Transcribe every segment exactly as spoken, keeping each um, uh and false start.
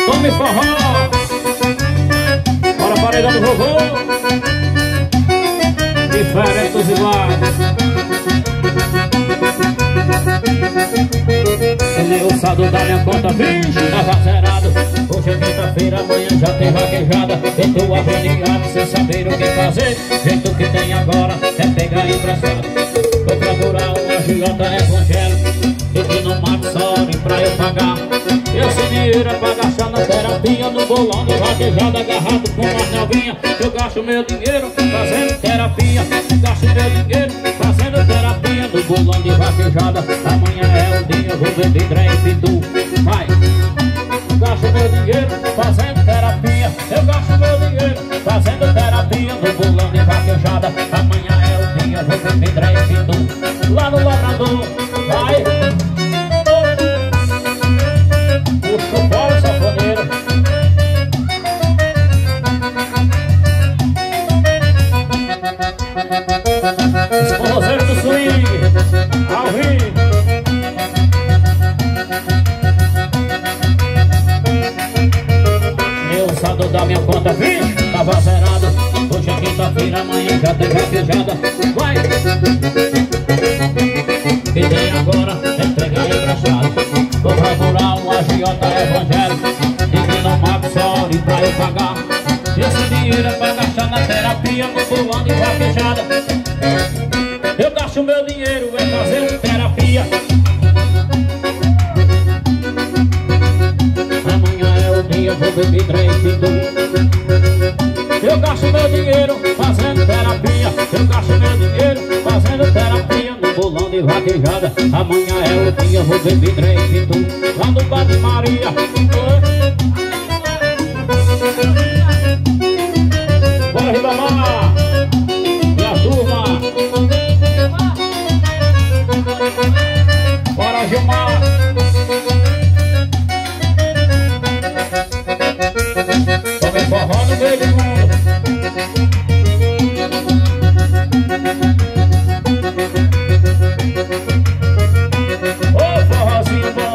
Tome forró. Bora paredão do vovô. Diferentes iguais. Ele é o saldo da minha conta, vixe, tava zerado. Hoje é quinta-feira, amanhã já tem vaquejada. Eu tô avaliado sem saber o que fazer. Jeito que tem agora é pegar emprestado. Vou procurar um agiota evangélico e que não mate só pra eu pagar. Esse dinheiro é pra gastar na terapia, no bolão de vaquejada, agarrado com uma novinha. Eu gasto meu dinheiro fazendo terapia. Gasto meu dinheiro fazendo terapia no bolão de vaquejada. Amanhã é o dia, eu vou beber drink do. Vai! Gasto meu dinheiro fazendo terapia. Eu gasto meu dinheiro fazendo terapia no bolão de vaquejada. Amanhã é o dia, eu vou beber drink do. Lá no Labrador, vai! Puxa o bolo, safoneiro. Os forrozeiros do swing, ao vivo. Meu saldo da minha conta, vixe, tava zerado. Hoje é quinta-feira, amanhã já tem vaquejada. Vai! E tem agora, entrega engraçado. Vou procurar um agiota evangélico e que não mate só pra eu pagar. Esse dinheiro é pra gastar na terapia, no bolão de vaquejada. Eu gasto meu dinheiro é fazendo terapia. Amanhã é o dia, vou beber drink do. Eu gasto meu dinheiro fazendo terapia. Eu gasto meu dinheiro fazendo terapia no bolão de vaquejada. Amanhã é o dia, vou beber drink do. Lá no bar de Maria. Bora, Ribamar! E a turma! Bora, Gilmar! Tome forró no meio do mundo! Ô, forrozinho bom!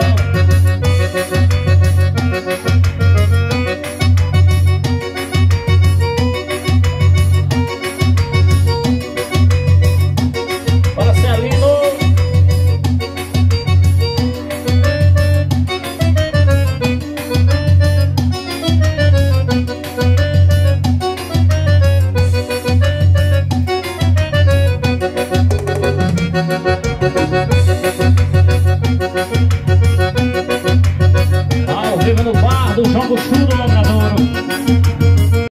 Ao vivo no bar do João Buxudo, Labrador.